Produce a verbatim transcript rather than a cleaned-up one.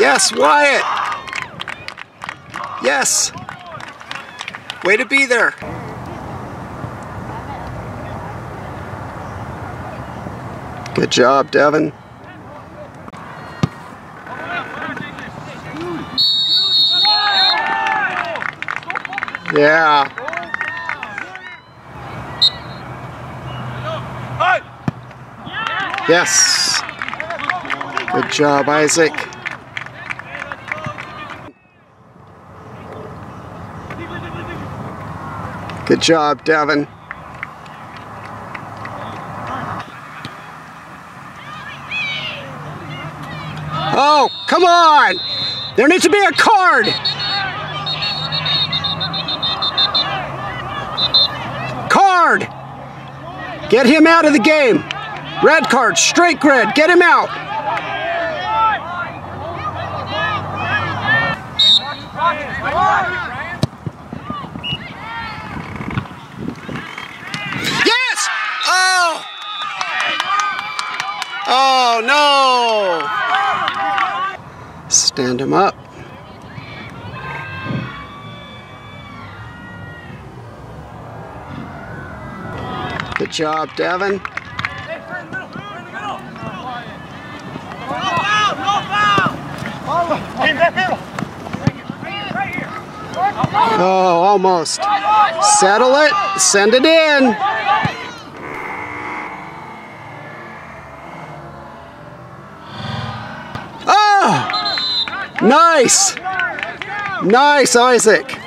Yes, Wyatt. Yes. Way to be there. Good job, Devin. Yeah. Yes. Good job, Isaac. Good job, Devin. Oh, come on! There needs to be a card! Card! Get him out of the game. Red card, straight red, get him out. Yes! Oh! Oh, no! Stand him up. Good job, Devin. Oh, almost. Settle it. Send it in. Oh! Nice! Nice, Isaac.